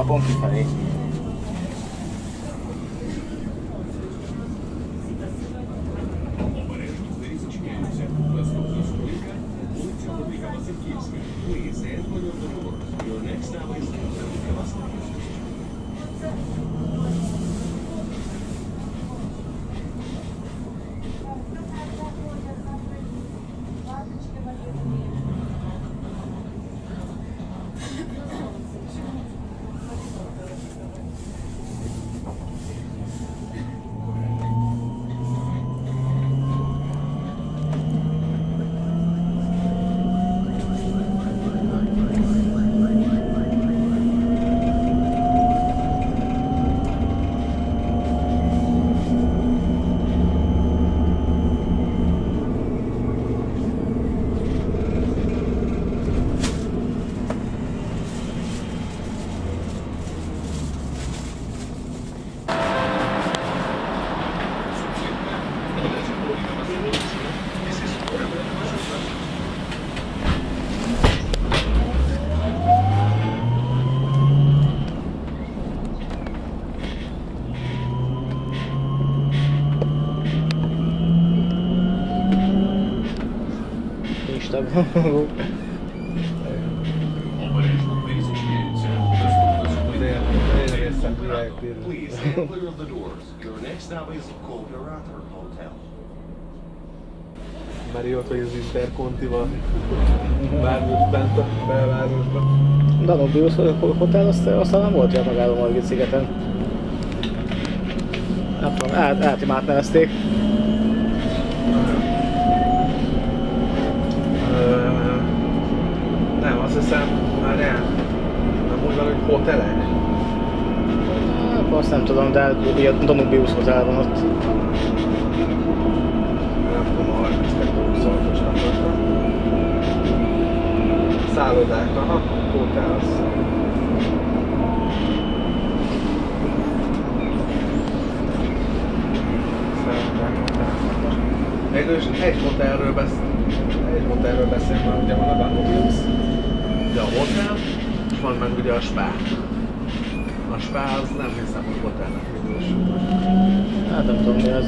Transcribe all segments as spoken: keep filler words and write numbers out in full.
alapon kifelé. Please stand clear of the doors. Your next stop is Colgarator Hotel. Már jót vagy az Intercontival bármit bent a belvárosban. Danubius Hotel, azt, aztán nem volt olyan megálló Margit szigeten. Nem tudom, át, átim átnevezték. Nem, azt hiszem, már nem. Nem úgy van, hogy hotelek? Azt nem tudom, de ugye a Danubius Hotel van ott. Nem tudom, a harminckettő huszonhatos nem tartom. Szállodák, aha, hotel az. Végül is egy hotelről beszélünk, egy hotelről beszélünk, mert ugye van a Danubius, ugye a hotel, és van meg ugye a spa. A spa az nem hiszem, hogy hotelnek végül is. Hát nem tudom mi az.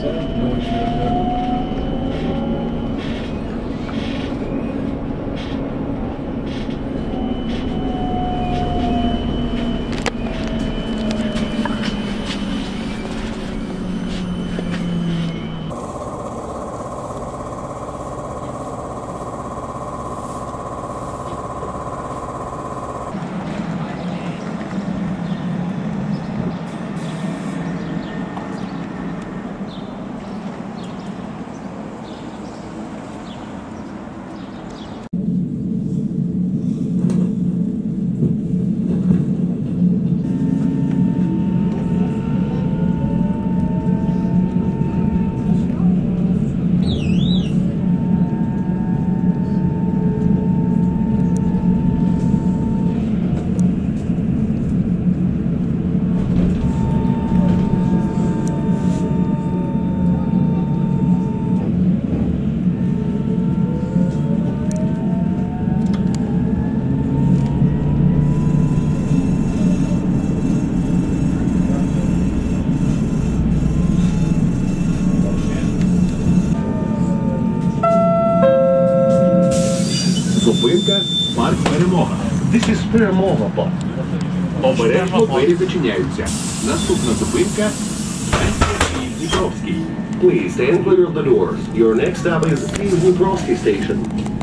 Зупинка парк Перемога. This is Перемога Park. Обережно двері зачиняються. Наступна зупинка станція Дніпровський. Please stand clear of the doors. Your next stop is Dniprovsky Station.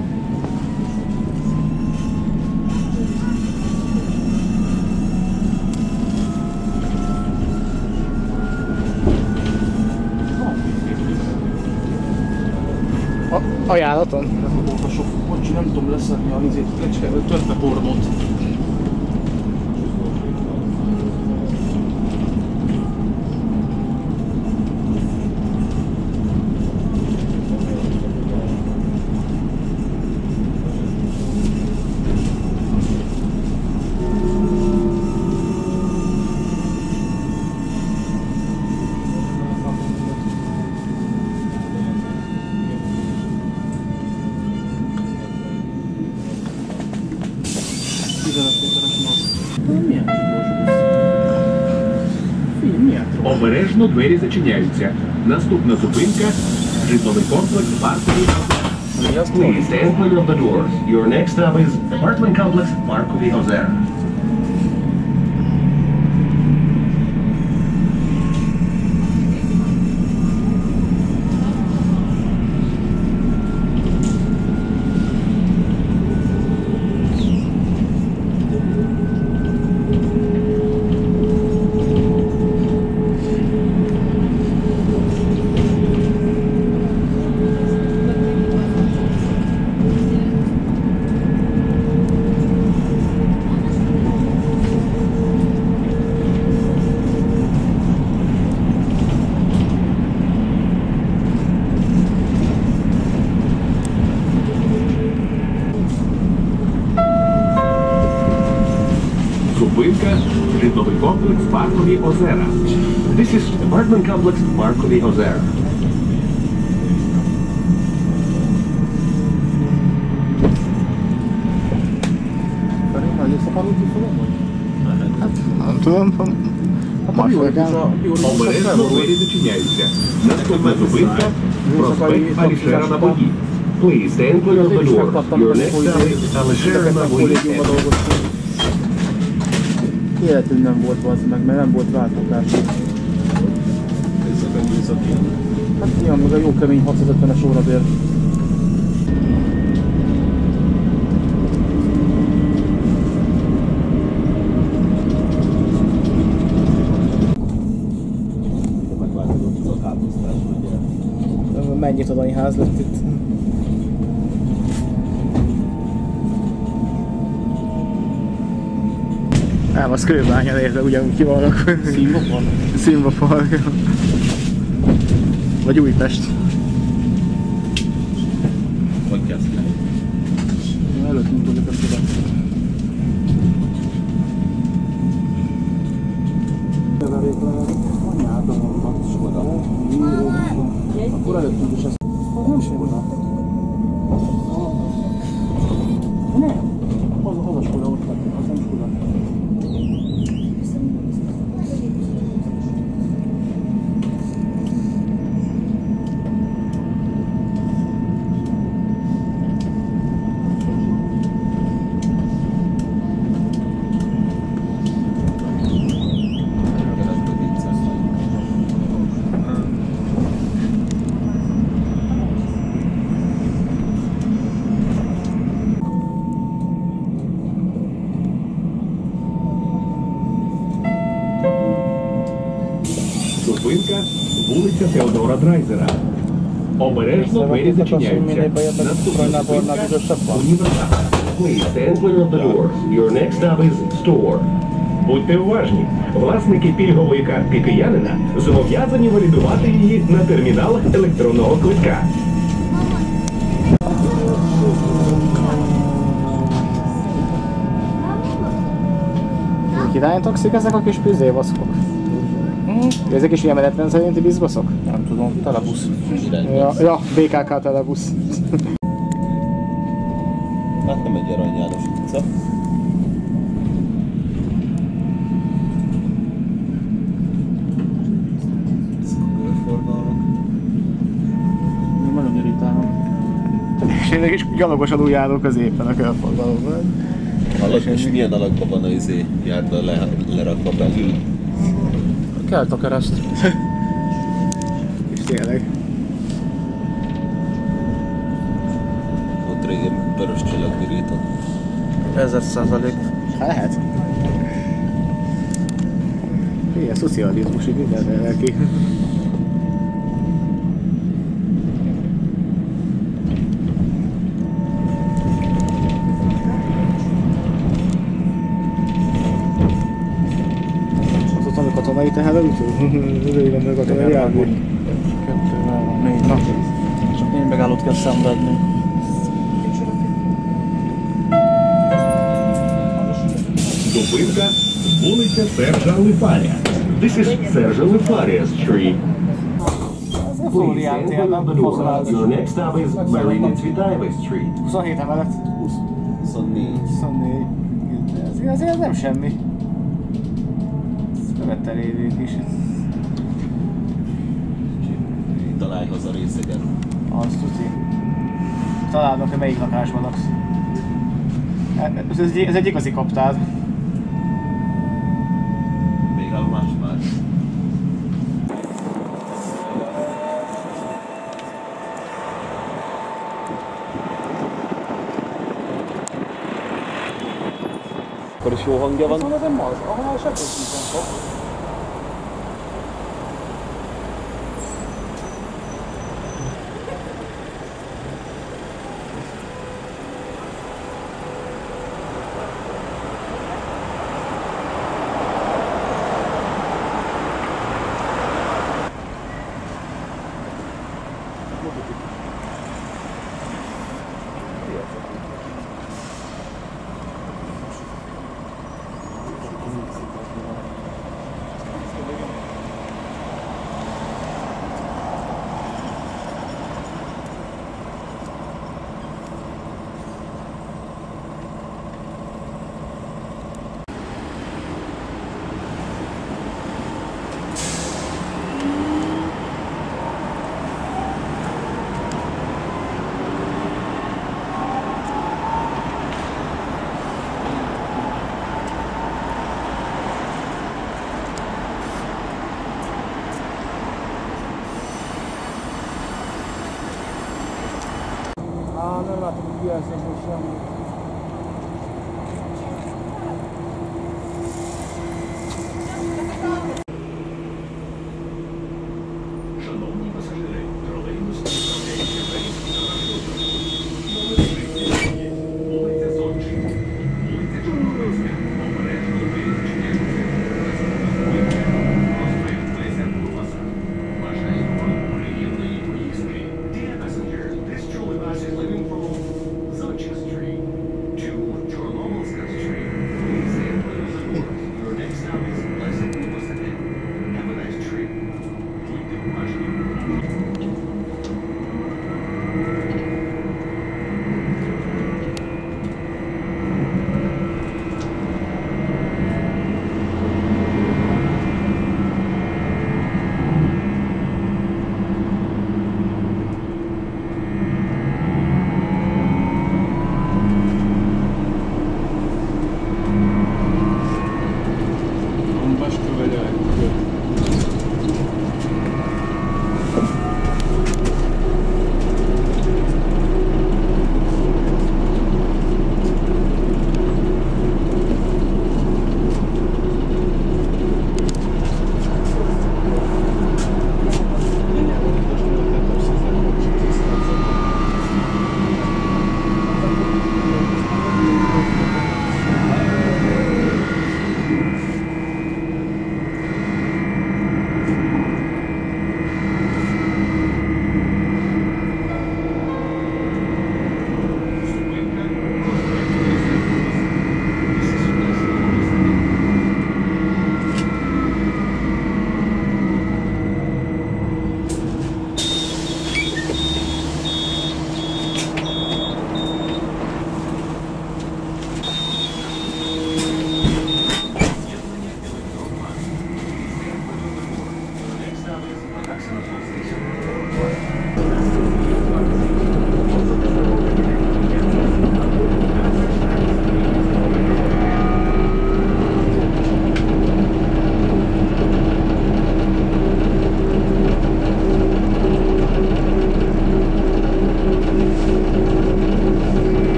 Ajánlatom? A sok kocsi, nem tudom leszedni a izét, kecskeből többbe pornót. tizenöt méteres masz. Milyen csúlyos busz? Обережно двері зачиняються. Наступна зупинка – житловий комплекс Паркові Озера. Please stand clear of the doors. Your next stop is apartment complex Parkovі Озера. Зупинка – житловий комплекс Паркові Озера. This is apartment complex Паркові Озера. Nem tudom, másodikán. Обережно двері зачиняються. Наступна зупинка – проспект Алішера Набої. Please stand clear of the doors. Your next stop is Алішера Набої. Életünk nem volt az meg, mert nem volt váltókás. Hát nyilván meg a jó kemény hatszázötvenes órabér. Mennyi toronyház lett itt? Nem, az Kőbánya érde, ugyanúgy ki vannak. Színvapal? Színvapal. Vagy Újpest. Vagy Keszthely. Előttünk tudjuk ezt tudatni. Anyádom vannak Skoda. Akkor előttünk is ezt nem Skoda. Nem. Az, az a Skoda ott lett, az nem Skoda. Зупинка – вулиця Теодора Драйзера. Обережно двері зачиняються. Наступна зупинка – універсал. Please stand clear of the doors. Your next stop is store. Будьте уважні. Власники пільгової картки киянина зобов'язані валідувати її на терміналах електронного квитка. Iránytoxik ezek a kis pizévaszkok? Ezek is ilyen menetrend szerinti bizbaszok? Nem tudom, telebusz. Ja, ja, bé ká ká telebusz. Hát nem egy Arany János utca. Én nagyon irritálom. És ennek is gyalogosan úgy járok középen a körforgalomban. Alak, és milyen alakban van a izé járda le, lerakva belül? Kelt a kereszt. És tényleg. Ott régen piros csillag virított. Ezer százalék. Hát lehet. Ilyen szocializmus, így mindenre neki. Katonai teherelőtő? Régen meg katonai jármű. Kettő, három, négy, na. Csak négy megállót kell szenvedni. Зупинка – вулиця Сержа Лифарія. This is Serge Lifariya Street. Please stand clear of the door. Your next stop is Marina Tsvetaeva Street. huszonhét emelet. huszonnégy. huszonnégy. Ez, ez, ez nem semmi. Követtel évünk is. találj haza részegen. Azt tudni. Találnak, hogy melyik lakásban laksz. Ez, ez, ez egy igazi kaptád. Még állomás már. Akkor is jó hangja van. Szóval nem az, ahol se közben fog. Ah, non la troviamo, se possiamo